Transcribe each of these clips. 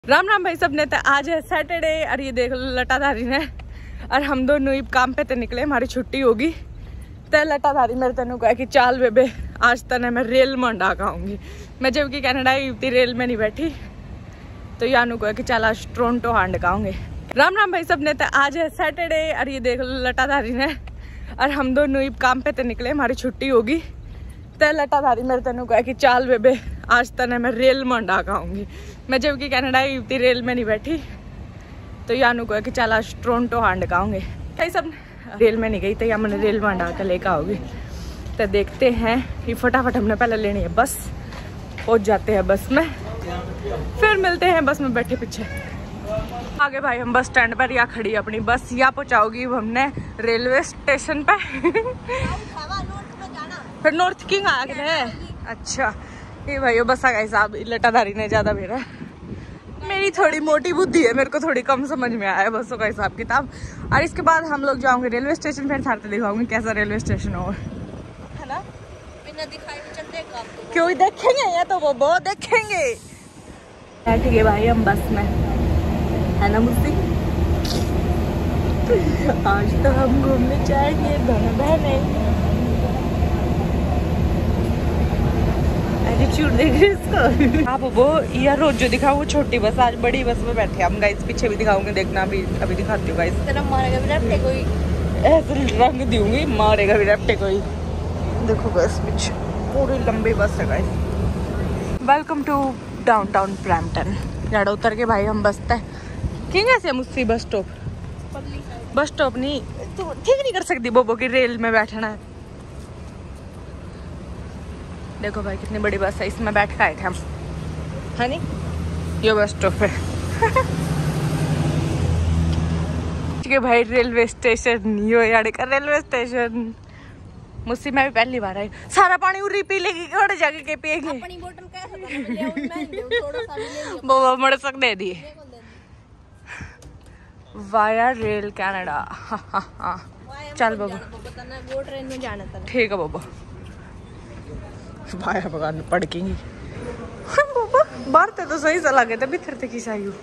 राम राम भाई सब ने। तो आज है सैटरडे और ये देख लो लटाधारी ने और हम दोनों ही काम पे तो निकले, हमारी छुट्टी होगी। तो लटाधारी मेरे तेन कहा कि चाल बेबे आज तने मैं रेल में अंडा खाऊंगी। मैं जबकि कनाडा ही रेल में नहीं बैठी, तो यानू कहा कि चल आज टोरंटो हांड खाऊंगे। राम राम भाई सब ने। तो आज है सैटरडे और ये देख लो लटाधारी ने और हम दोनों ही काम पे तो निकले, हमारी छुट्टी होगी। तो लटाधारी मेरे तेन कहा कि चाल बेबे आज तने मैं रेल में अंडा खाऊंगी। मैं जबकि कनाडा ही रेल में नहीं बैठी, तो यानू कहा कि चल आज टोरंटो हांड खाऊंगे। कई सब रेल में नहीं गई, तो या मैंने रेल में अंडा कर लेकर आओगी। तो देखते हैं कि फटाफट हमने पहले लेनी है बस, पहुंच जाते हैं बस में, फिर मिलते हैं बस में बैठे पीछे। आगे भाई हम बस स्टैंड पर या खड़ी अपनी बस या पहुंचाओगी हमने रेलवे स्टेशन पे। फिर नॉर्थ किंग आ गए। अच्छा ये भाई बस आ गए साहब, लटाधारी ने ज्यादा भेजा। मेरी थोड़ी मोटी बुद्धि है, मेरे को थोड़ी कम समझ में आया बसों का हिसाब किताब। और इसके बाद हम लोग जाओगे रेलवे स्टेशन, फिर साथ दिखाऊंगी कैसा रेलवे स्टेशन हो, है ना। बिना दिखाए चलते क्यों देखेंगे, या तो वो बहुत देखेंगे। बैठ गए भाई हम बस में, है ना मुझसे। आज तो हम घूमने जाएंगे दोनों बहनें। एटीट्यूड देख रहे इसको। हाँ वो यार रोज जो दिखा वो छोटी बस, आज बड़ी बस में बैठे हम। गाइस पीछे भी दिखाऊंगे, देखना अभी दिखाती हूँ गाइस। तेरा मारेगा भी रैप्टे कोई, ऐसे रंग दूंगी, मारेगा भी रैप्टे कोई। देखो गाइस पीछे पूरी लंबी बस है guys. Welcome to downtown Brampton. यार उतर के भाई हम बसते किंग ऐसे मुझसे बस स्टॉप नहीं तो ठीक नहीं कर सकती बोबो की रेल में बैठना है। देखो भाई कितनी बड़ी बस है, इसमें बैठ के आए थे हम, है नी। ये बस स्टॉप है। ठीक है भाई रेलवे स्टेशन, यो यार का रेलवे स्टेशन। मुझसे मैं भी पहली बार आई। सारा पानी उरी पी लेगी, थोड़े जगह के पिएगी। अपनी बोतल कैसे वो मड़ सक दे दिए। Via rail Canada. चल बाबू वो ट्रेन में जाना था। ठीक है बाबू, भाया भगवान पड़केंगी। बाहर तो सही सला गए थे, भीतर तक ही सही हो।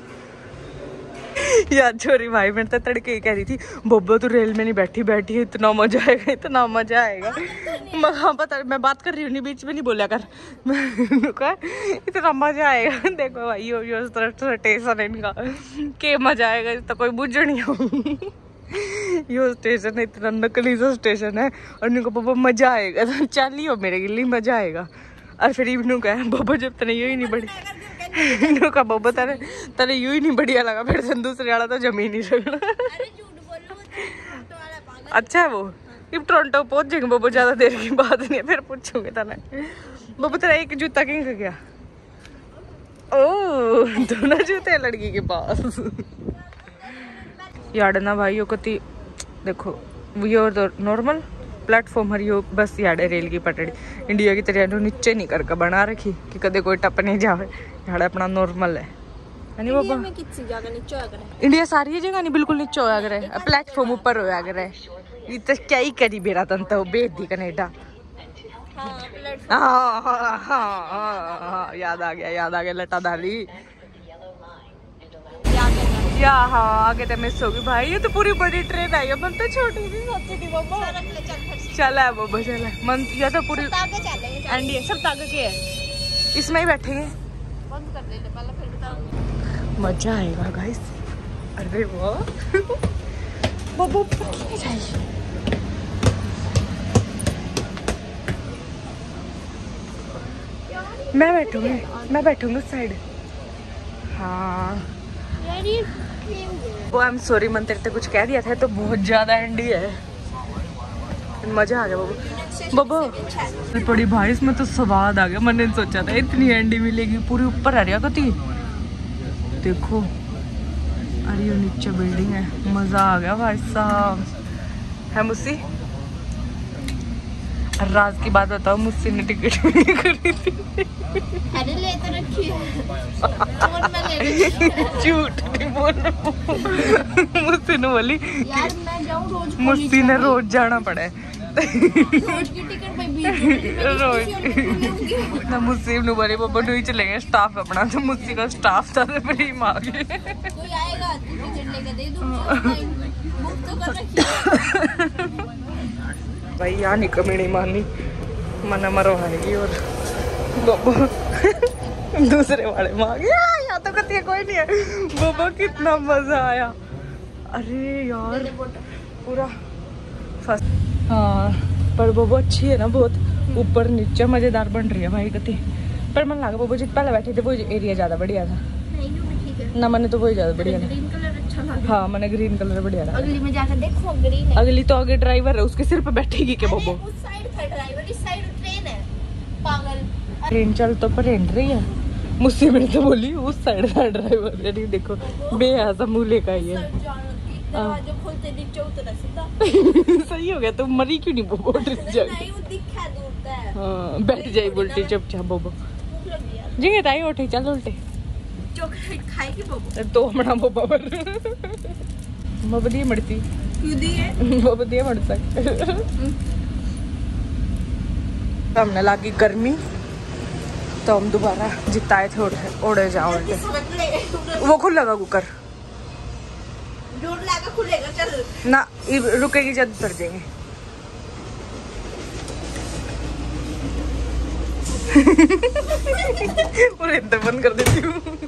यार छोरी भाई मैंने तो तड़के ही कह रही थी बोबो तू रेल में नहीं बैठी है, इतना मजा आएगा, इतना मजा आएगा। हाँ पता, मैं बात कर रही हूँ, बीच में नहीं बोला कर। इतना मजा आएगा। देखो भाई यो स्टेशन है इनका, के मजा आएगा तो कोई बुझ नहीं हो। यो स्टेशन है, इतना नकली सा स्टेशन है और इनको पापा मजा आएगा। तो चलियो मेरे लिए मजा आएगा। और फिर इवनू का बाबा जब तने यू ही नहीं बढ़ी का बाबा तेरे यू ही नहीं बढ़िया लगा, फिर दूसरे वाला तो जमीन ही रखना। अच्छा है वो। अब टोरंटो पहुंच जाएंगे बाबा, ज्यादा देर की बात नहीं है, फिर पूछूंगे तने बाबा तेरा एक जूता किंग का गया। ओ दोनों जूते हैं लड़की के पास। यार ना भाई कति देखो यो तो नॉर्मल प्लेटफॉर्म हर यो बस यार रेल की पटड़ी इंडिया की तरह नीचे नहीं करके बना रखी कि कदे कोई टप नहीं जावे। यार अपना नॉर्मल है नहीं बाबा। इंडिया सारी जगह नहीं बिल्कुल नीचे होया करे, प्लेटफॉर्म ऊपर होया करे। ये तो क्या ही करी बेरा तंत बेद दी कनेडा। याद आ गया लटाधारी। या हाँ आगे तो मिस होगी भाई, ये तो पूरी बड़ी ट्रेन आई है, मन तो छोटी सी सोची थी बाबा। चला है बाबा, चला है मन, या तो पूरी एंडी सब ताकत के है, इसमें ही बैठेंगे। बंद कर देते पहले, फिर बताऊंगी। मजा आएगा गाइस। अरे वाह बाबू चाहिए। मैं बैठूंगी उस साइड। हाँ वो आई एम सॉरी मन तेरे कुछ कह दिया था, तो बहुत ज्यादा एंडी है। मजा आ गया बाबा बड़ी भाई, इसमें तो स्वाद आ गया। मैंने सोचा था इतनी एंडी मिलेगी, पूरी ऊपर आ रही कती। देखो अरे ये नीचे बिल्डिंग है, मजा आ गया भाई साहब। है मुझसे राज की बात बताओ, मुझसे ने टिकट भी नहीं करी थी। अरे ले तो रखी है। झूठ नहीं बोल, मुझसे ने बोली यार मैं जाऊं रोज, मुझसे ने रोज जाना पड़ा है। रोज की टिकट भाई ना मुस्सी नु बड़े बब्बा नु ही चलेंगे स्टाफ अपना, तो मुस्सी का स्टाफ था तो फ्री मांगे कोई आएगा चढ़ने का दे दूं बुक तो कर रखी भाई। यहाँ नहीं कमी नहीं मारनी, मना मरवाएगी और बब्बा दूसरे वाले मांगे। यहाँ तो कतिया कोई नहीं है। बब्बा कितना मजा आया। अरे यार पूरा फर्स्ट। हाँ पर बब्बा अच्छी है ना बहुत, ऊपर नीचे मजेदार बन रही है भाई कति। पर मन लगा बब्बा जित पहले बैठे थे वो एरिया ज्यादा बढ़िया था ना, मैंने तो वही ज्यादा बढ़िया था। हाँ मैंने ग्रीन कलर बढ़िया था। अगली में जाकर देखो ग्रीन है। अगली तो आगे ड्राइवर है, उसके सिर पे बैठेगी क्या बब्बो? उस साइड था ड्राइवर, इस साइड ट्रेन है पागल। ट्रेन चल तो पर रही है मुझसे, मैंने तो बोली उस साइड था ड्राइवर। अरे देखो बेहसा मूल्य का ही है। दरवाजा खोलते नीचे उतरा सीधा। सही हो गया, तुम मरी क्यों नहीं बब्बो? नहीं वो दिखा दूर है। हां बैठ जाई उल्टी चुपचाप बब्बो। जी ताई उठे चल उल्टे चॉकलेट खाएगी बब्बो तो हमारा बब्बा पर बब्बा दिए मरती क्यों दी है बब्बा दिए मर सकते। हमने लागी गर्मी तो हम दोबारा जिताए थे ओढ़े जाओ वो खुलेगा कुकर खुलेगा चल ना रुकेगी जब उतर जाएंगे। और इतना बंद कर देती हूँ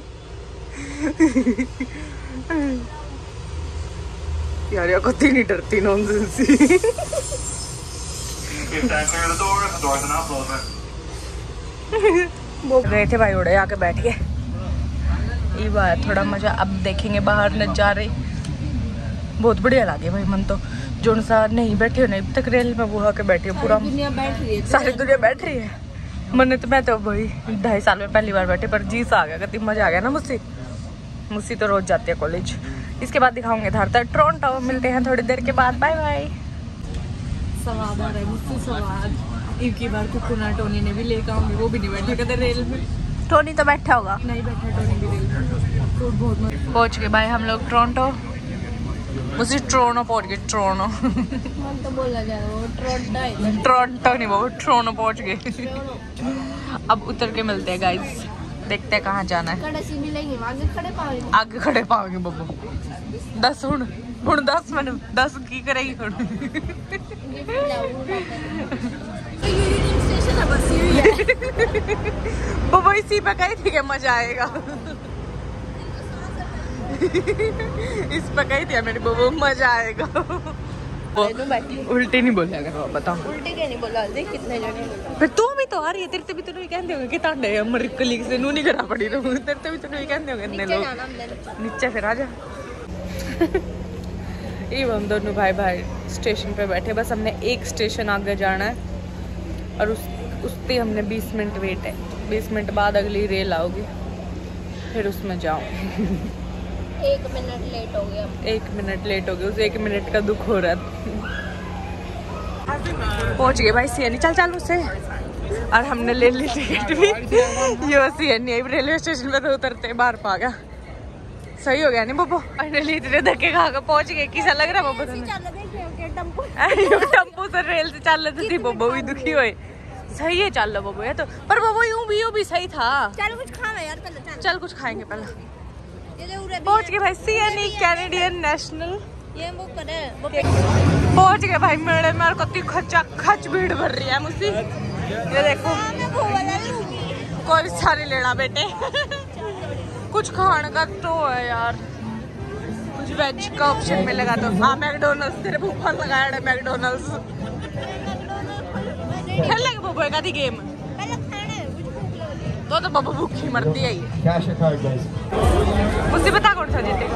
यार यार कति नहीं डरती नॉनसेंसी। गए थे भाई उड़े आके बैठ गए। ये बात थोड़ा मजा अब देखेंगे बाहर नजारे, बहुत बढ़िया लगे भाई। मन तो जो सा नहीं बैठे हो ना अब तक रेल में वो आके बैठी हो, पूरा दुनिया बैठ रही है, सारी दुनिया बैठ रही है। मैंने तो मैं तो भाई 2.5 साल में पहली बार बैठे, पर जी सा आ गया, कितनी मजा आ गया ना। मुझसे तो रोज जाती है कॉलेज। इसके बाद दिखाऊंगे धारता टोरंटो। मिलते हैं थोड़ी देर के बाद, बाय बाय। स्वाद आ रहा है मुझसे स्वाद। एक ही बार कुकुना टोनी ने भी लेकर आऊंगी, वो भी नहीं बैठे कदर रेल में। टोनी तो बैठा होगा, नहीं बैठा टोनी भी रेल में। तो बहुत पहुंच गए भाई हम लोग टोरंटो। मुझे ट्रोनो पहुंच गए, ट्रोनो तो बोला जा रहा है टोरंटो नहीं वो ट्रोनो पहुंच गए। अब उतर के मिलते हैं गाइस, देखते हैं कहाँ जाना है। आगे खड़े पाओगे बब्बू 10 हुण 10 मैंने 10 की करेगी बब्बू इसी पे कही थी कि मजा आएगा। इस पर कही थी मेरी बब्बू मजा आएगा। उल्टे नहीं बोला अगर बताओ। उल्टे क्या नहीं बोला, देख कितने जने। फिर तू भी तो आ रही है, तेरे तो भी तो नहीं कहते होंगे कि तांडे अमर कलीग से नू नहीं करा पड़ी रहूं, तेरे तो भी तो नहीं कहते होंगे इतने लोग। नीचे फिर आ जा। ये हम दोनों भाई भाई स्टेशन पे बैठे, बस हमने एक स्टेशन आगे जाना है और उस पे हमने 20 मिनट वेट है। 20 मिनट बाद अगली रेल आओगी, फिर उसमें जाऊँ। 1 मिनट लेट हो गया। 1 मिनट लेट हो गया, उस 1 मिनट का दुख हो रहा है। पहुंच गए भाई सीएनई, चल चल उससे। और हमने ले ली टिकट भी। ये सीएनई रेलवे स्टेशन पे तो उतरते बाहर पा गया। सही हो गया नहीं बब्बो? फाइनली इतने धक्के खा कर पहुंच गए। किसा लग रहा है बब्बो तुम्हें? टम्पू से रेल से चल रही थी बब्बो भी दुखी हुए। सही है चल लो बब्बो, ये तो पर बब्बो यूं भी सही था। चल कुछ खाना यार पहले, चल कुछ खाएंगे पहले। पहुंच गए भाई सीएनई कैनेडियन नेशनल। ये वो करे पहुंच गए भाई मेरे में। कति खचा खच भीड़ भर रही है मुझसे। ये देखो कोई सारे लेना बेटे। कुछ खाने का तो है यार, कुछ वेज का ऑप्शन मिलेगा तो। हाँ मैकडोनल्ड्स, तेरे ऊपर लगाया है मैकडोनल्ड्स। खेल लगे बब्बू का दी गेम तो बब्बू भूखी मरती है। मुझसे बता कौन सा जीते?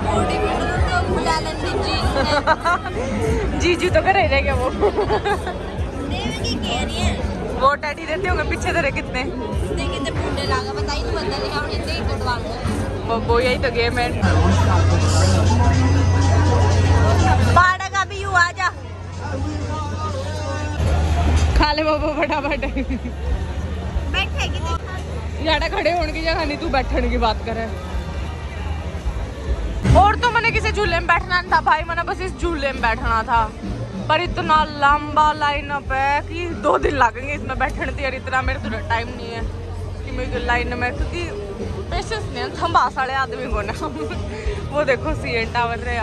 जीजू तो कर रहे क्या वो? वो टैडी देते होंगे पीछे धरे कितने वो यही तो गेम है। बाड़ा का भी यू आजा खा ले बाबा फटाफट। ज्यादा खड़े होने की जगह नहीं, तू बैठने की बात करे। और तो मैंने किसी झूले में बैठना नहीं था भाई, मैंने बस इस झूले में बैठना था। पर इतना लंबा लाइनअप है कि 2 दिन लगेंगे इसमें बैठने थे। यार इतना मेरे तो टाइम नहीं है कि मेरे लाइन में, क्योंकि पेशेंस नहीं है थम्बा साढ़े आदमी को ना। वो देखो CN टावर रहे।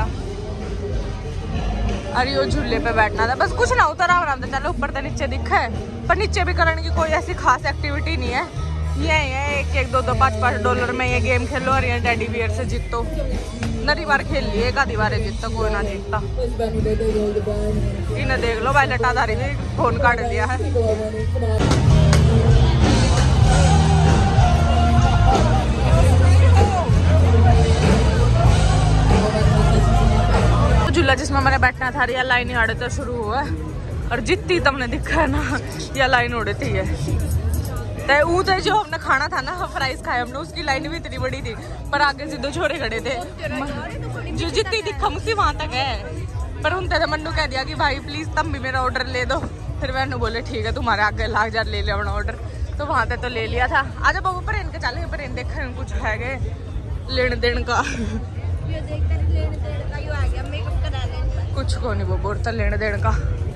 अरे वो झूले पे बैठना था बस, कुछ ना उतर आराम से चलो। ऊपर तो नीचे दिखा है, पर नीचे भी करने की कोई ऐसी खास एक्टिविटी नहीं है। ये है 1-1, 2-2, 5-5 डॉलर में ये गेम खेलो और ये टेडी बियर से जीतो। नरी बार खेल लिए, एक आधी बार जीतता, कोई ना जीतता। इन्हें देख लो भाई, लटाधारी भी फोन काट दिया है। झूला जिसमें मैंने बैठना था या लाइन ही आड़े तो शुरू हुआ है, और जितनी तुमने दिखा है ना या लाइन उड़ती है। तो जो हमने खाना था ना, फ्राइज खाए हमने, उसकी लाइन भी इतनी बड़ी थी, पर आगे से 2 छोरे खड़े थे। जो जितनी दिखा मुझसे वहां तक है, पर उनसे मन्नू कह दिया कि भाई प्लीज तुम भी मेरा ऑर्डर ले दो। फिर मैंने बोले ठीक है तुम्हारे आगे लाग जा, ले लिया अपना ऑर्डर। तो वहां तक तो ले लिया था। आजा बाबू पर इनके चले, पर इन देखे कुछ है लेन देन का कुछ को नहीं बाबू, तो लेने देने का।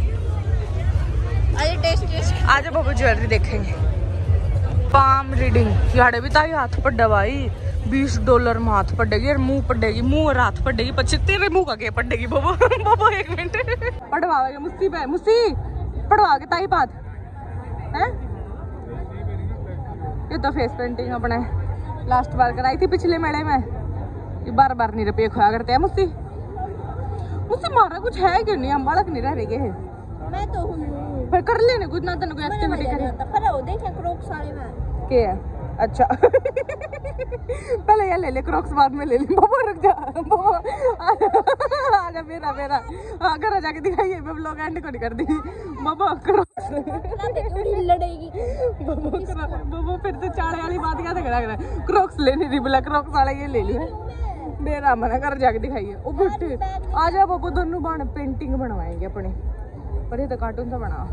आज बाबू ज्वेलरी देखेंगे। पाम रीडिंग यारे भी ताई हाथ पड्डा भाई, $20 में हाथ पड़ेगी और मुंह पड़ेगी, मुंह और हाथ पड़ेगी। 25 तेरे मुंह का क्या पड़ेगी बाबू। बाबू 1 मिनट पढ़वाओगे मुस्ती पे, मुस्ती पढ़वा के ताई बात है। ये तो फेस पेंटिंग अपने लास्ट बार कराई थी पिछले मेले में, ये बार नहीं रुपये खोया करते हैं। मुझसे मारा कुछ है क्यों नहीं, हम बालक नहीं रह रहे हैं। मैं तो हूं फिर कर लेने कुछ ना, तेन कोई एक्टिविटी करे पर वो देखे क्रॉक्स वाले में के है। अच्छा पहले ये ले ले क्रॉक्स, बाद में ले ले। बाबा रुक जा, बाबा आजा मेरा हाँ घर जाके दिखाइए। मैं ब्लॉग एंड को नहीं कर दी। बाबा क्रॉक्स लड़ेगी बाबा, फिर तो चाड़े वाली बात क्या लग रहा है। क्रॉक्स लेने नहीं बोला, क्रॉक्स वाला ये ले लिया मेरा मना कर, जाके दिखाइए। ओ बेटे आ जा बाबू, दोनों बन पेंटिंग बनवाएंगे अपने, पर ये तो कार्टून सा बना।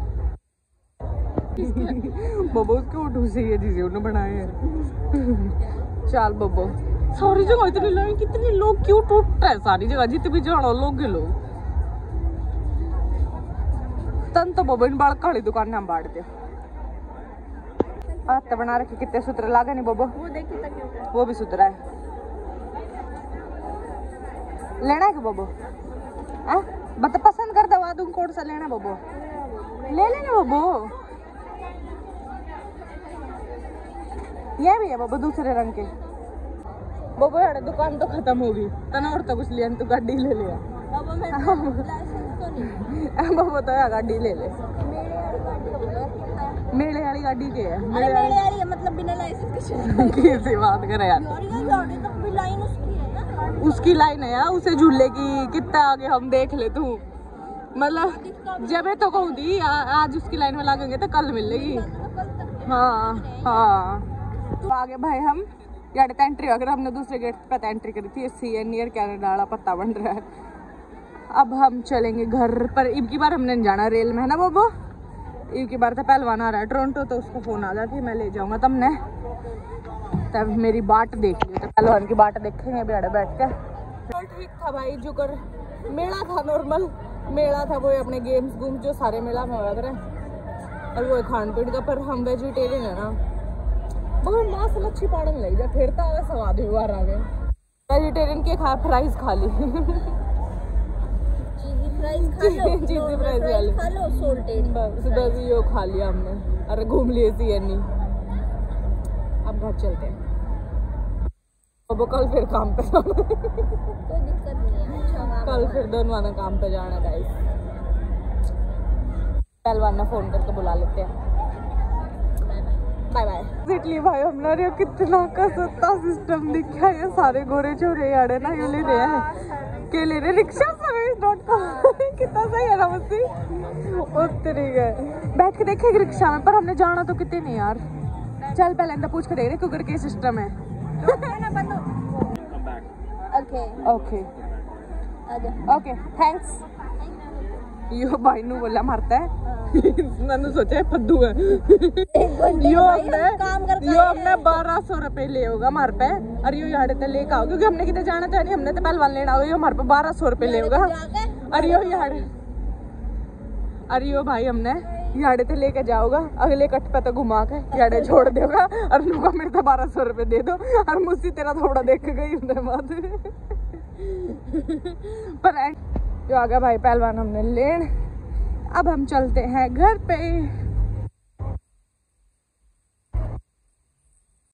बाबू उसके उठू से ये चीजें उन्होंने बनाए हैं। चल बाबू, सारी जगह इतनी लाइन, कितने लोग क्यों टूट है सारी जगह, जितने भी जाना लोग तन तो बाबू इन बाल काली दुकान में हम बांट दिया। हाथ बना रखे कितने सूत्र लागे नहीं बाबू, वो भी सूत्र है। लेना है क्या बाबू? बता पसंद कर दवा दूं, कौन सा लेना बाबू? ले लेना बाबू, ये भी है बाबू दूसरे रंग के। बाबू यार दुकान तो खत्म होगी, तना और तो कुछ लिया तू गाड़ी ले लिया। बाबू तो यार गाड़ी ले ले, मेले वाली गाड़ी के है। मेले वाली मतलब बिना लाइसेंस के कैसी बात करे यार, उसकी लाइन है यार, उसे झूले की कितना आगे हम देख ले तू। मतलब जब तो कहूँ दी आज उसकी लाइन में लगेंगे तो कल मिलेगी। हाँ तो आगे भाई हम यार एंट्री अगर हमने दूसरे गेट पे एंट्री करी थी। CN नियर कनाडा वाला पत्ता बन रहा है। अब हम चलेंगे घर पर। इब की बार हमने नहीं जाना रेल में है ना बाबू, इब की बार तो पहलवान आ रहा है टोरंटो, तो उसको फोन आ जाती है मैं ले जाऊंगा तुमने। तब मेरी बाट देख ली, तो पहलवान की बाट देखेंगे बेड़ा बैठ के। ठीक था भाई, जो कर मेला था नॉर्मल मेला था, वो अपने गेम्स गुम जो सारे मेला में हो रहे और वो खान पीन का। पर हम वेजिटेरियन है ना, बहुत मांस मच्छी पाड़न लग जा, फिर तो स्वाद ही बार आ गए। वेजिटेरियन के खा फ्राइज खा ली, चीज़ी फ्राइज खा लो, सॉल्टेड बस यो खा लिया हमने। अरे घूम लिए CN। अब घर चलते हैं, अब कल फिर काम पे जाना। कोई दिक्कत नहीं है, अच्छा कल फिर दोनों आना काम पे जाना गाइस। पहलवान ने फोन करके बुला लेते हैं। Bye bye. इसलिए भाई हमने कितना का सस्ता सिस्टम दिखा है। सारे गोरे छोरे यारे ना ये ले रहे हैं, के ले रहे रिक्शा सर्विस.com। कितना सही है ना मस्ती, उतरी गए बैठ के देखेंगे रिक्शा में। पर हमने जाना तो कितने नहीं यार। चल पहले अंदर पूछ के देख रहे कुकर के सिस्टम है। Okay okay thanks. यो भाई नु बोला मारता है, मैंने सोचा है फद्दू है। यो हमने 1200 रुपए ले होगा हमारे पे, और यो यहाँ पे लेकर आओ क्योंकि हमने कितने जाना था नहीं, हमने तो पहलवान लेना होगा। यो हमारे पे 1200 रुपए ले होगा, और यो यहाँ अरे यो भाई हमने याडे ते लेके जाओगा, अगले कट पे तो घुमा के याडे छोड़ देगा और नुका मेरे तो 1200 रुपए दे दो और मुझसे तेरा थोड़ा देख गई उनके बाद। पर जो आ गया भाई पहलवान हमने लेन। अब हम चलते हैं घर पे।